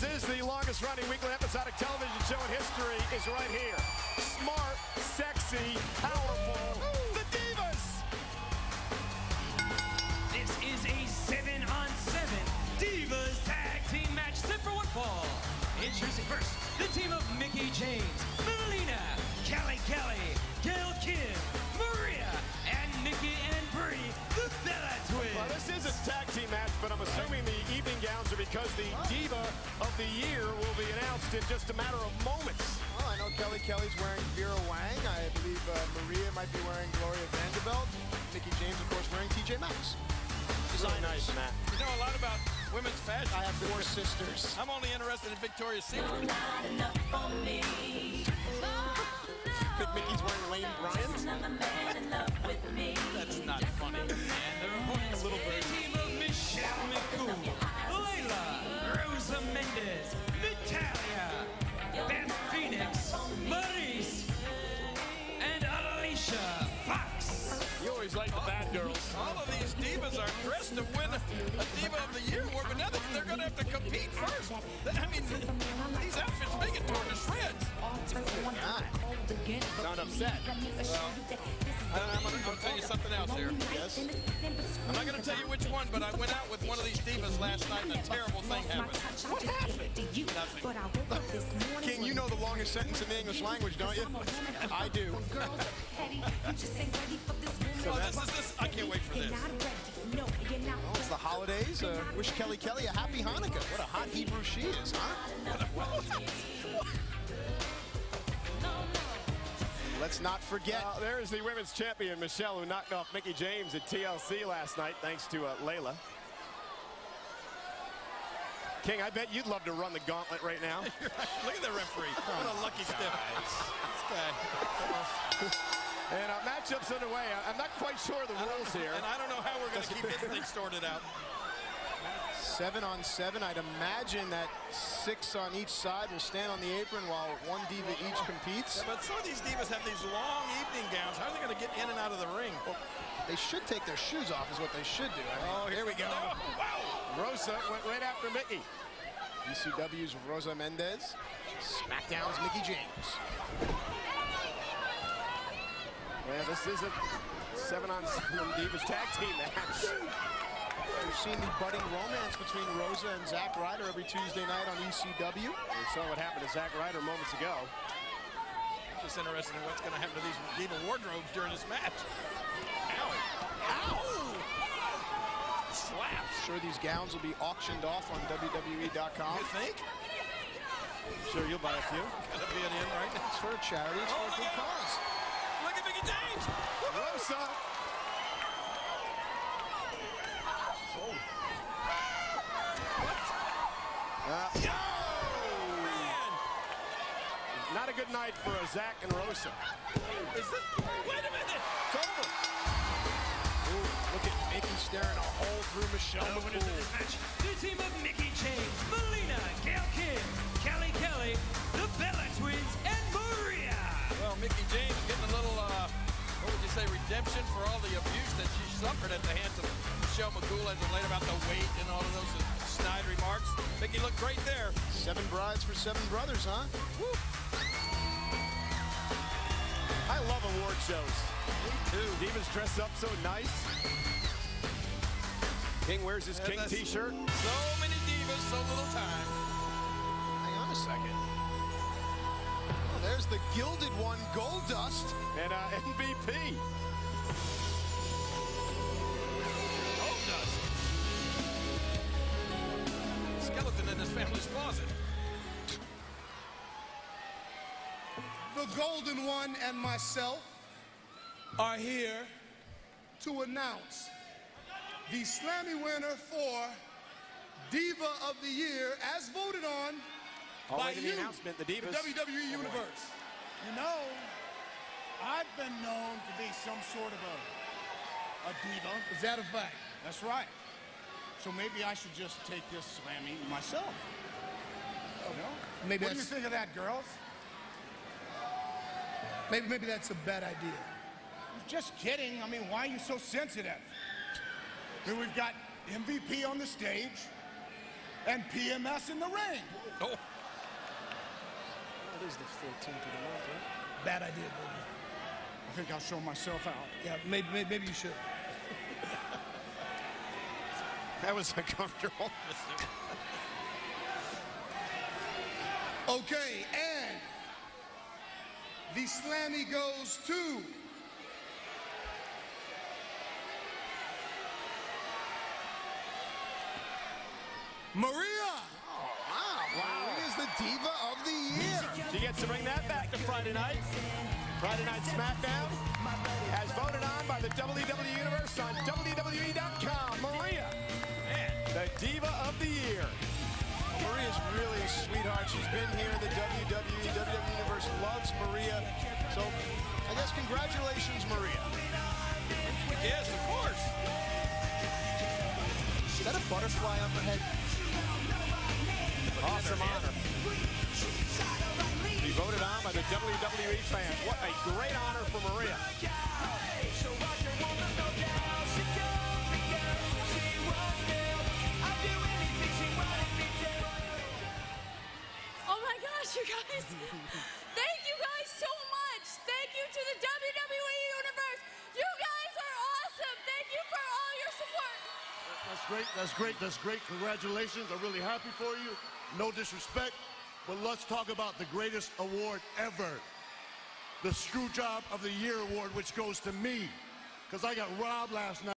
is the longest-running weekly episodic television show in history is right here. Smart, sexy, powerful, the Divas! This is a 7-on-7 Divas Tag Team match set for one fall. Introducing first, the team of Mickie James, Melina, Kelly Kelly, Gail Kim, Maria, and Nikki and Brie, the Bella Twins. Well, this is a tag team match, but I'm assuming the evening gowns are because the Diva of the Year will be announced in just a matter of moments. Well, I know Kelly Kelly's wearing Vera Wang. I believe Maria might be wearing Gloria Vanderbilt. Mickie James, of course, wearing TJ Maxx. Really nice, Matt. You know a lot about women's fashion. I have 4 sisters. I'm only interested in Victoria's Secret. Not enough for me. Think Mickey's wearing Lane Bryant? Another man in love with me. That's not funny. And their opponents, the team of Michelle McCool, Layla, Rosa Mendez, Natalya, Beth Phoenix, Maryse, and Alicia Fox. You always like the bad girls. All of these divas are dressed to win a Diva of the Year award, but now they're going to have to compete first. I mean, these outfits make it torn to shreds. Sound upset. I'm going to tell you something else here. Yes. I'm not going to tell you which one, but I went out with one of these divas last night and a terrible thing happened. What happened? Nothing. King, you know the longest sentence in the English language, don't you? I do. So I can't wait for this. Well, it's the holidays. Wish Kelly Kelly a happy Hanukkah. What a hot Hebrew she is, huh? Let's not forget. There is the women's champion, Michelle, who knocked off Mickie James at TLC last night, thanks to Layla. King, I bet you'd love to run the gauntlet right now. Look at the referee. What a lucky stiff. This guy. And matchup's underway. I'm not quite sure of the rules here. And I don't know how we're going to keep this thing sorted out. 7-on-7. I'd imagine that 6 on each side will stand on the apron while one diva each competes. Yeah, but some of these divas have these long evening gowns. How are they going to get in and out of the ring? Well, they should take their shoes off is what they should do. I mean, here we go. Oh, wow. Rosa went right after Mickie. ECW's Rosa Mendez. SmackDown's Mickie James. Yeah, this is a 7-on-7 Divas tag team match. We've seen the budding romance between Rosa and Zack Ryder every Tuesday night on ECW. We saw what happened to Zack Ryder moments ago. Just interested in what's going to happen to these diva wardrobes during this match. Ow. Ow. Slap. Sure these gowns will be auctioned off on WWE.com. You think? Sure, you'll buy a few. Gotta be an in, right? It's for a charity. It's for a good cause. Look at Mickie James. Rosa. Man. Not a good night for Zack and Rosa. Is this? Wait a minute. It's over. Ooh, look at Mickie staring a hole through Michelle The winners of McCool. this match, the team of Mickie James, Melina, Gail Kim, Kelly Kelly, the Bella Twins, and Maria. Well, Mickie James getting a little, what would you say, redemption for all the abuse that she suffered at the hands of Michelle McCool as of late about the weight and all of those snide remarks. Mickie looked great there. 7 brides for 7 brothers, huh? Woo. I love award shows. Me too. Divas dress up so nice. King wears his King t-shirt. So many divas, so little time. Hang on a second. Oh, there's the Gilded One, Goldust. And MVP. Goldust. Skeleton in his family's closet. The Golden One and myself are here to announce the Slammy winner for Diva of the Year as voted on by Wait in the you, announcement, the Divas. WWE Universe. You know, I've been known to be some sort of a diva. Is that a fact? That's right. So maybe I should just take this Slammy myself. You know? Maybe What do you that's, think of that, girls? maybe that's a bad idea. Just kidding. I mean, why are you so sensitive? I mean, we've got MVP on the stage. and PMS in the ring. Oh. That is the 14th of the month, right? Bad idea, Boogie. I think I'll show myself out. Yeah, maybe you should. That was uncomfortable. Okay, and the Slammy goes to Maria. Wow. He is the Diva of the Year. She gets to bring that back to Friday night. Friday Night SmackDown, as voted on by the WWE Universe on WWE.com. Maria, the Diva of the Year. Maria's really a sweetheart. She's been here in the WWE. WWE Universe loves Maria. So, I guess congratulations, Maria. Yes, of course. Is that a butterfly on her head? Awesome honor. Be voted on by the WWE fans. What a great honor for Maria. Oh my gosh, you guys. Thank you guys so much. Thank you to the WWE Universe. You guys are awesome. Thank you for all your support. That's great. That's great. That's great. Congratulations. I'm really happy for you. No disrespect, but let's talk about the greatest award ever. The Screwjob of the Year award, which goes to me, because I got robbed last night.